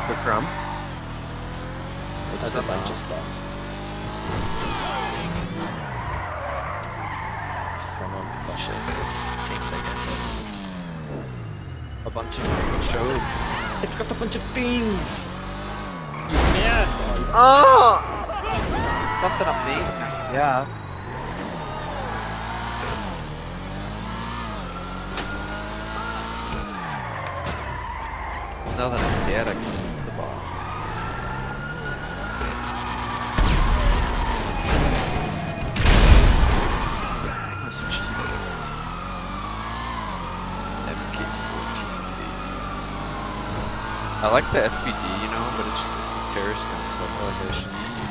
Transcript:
But from? Just a bunch of stuff. It's from a bunch of things, I guess. A bunch of shows. It's got a bunch of things! You missed! Oh! Something amazing, yeah. Well, now that I'm dead, I can use the ball. I'm gonna switch to MK14. I like the SVD, you know, but it's a terrorist gun, so I feel like I should